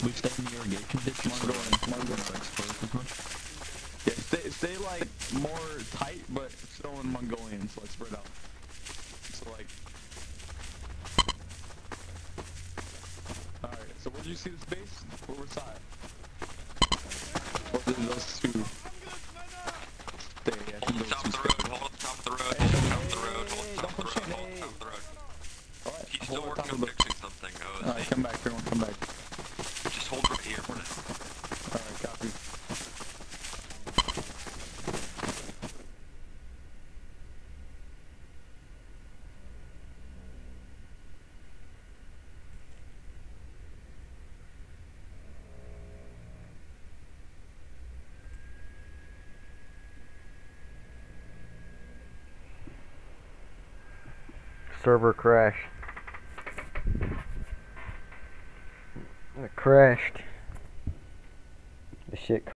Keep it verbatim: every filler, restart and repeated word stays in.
We stay in the irrigation ditch. Mongolian, Mongolian. Exposed as much. Yeah, stay, stay like more tight, but still in Mongolian, so like spread out. So like. Alright, so where did you see this base? Where was that? Or did those two? Stay, I think Hold the those top two of the stay. road, hold the top of the road, hold the top of the road, hold the top Don't of the push road, in, hold the hey. top of the road. Alright, He's hold still the working top on of the... fixing something. Oh, Alright, come back, everyone come back. just hold right here for now. Alright, copy. Server crashed. It crashed. The shit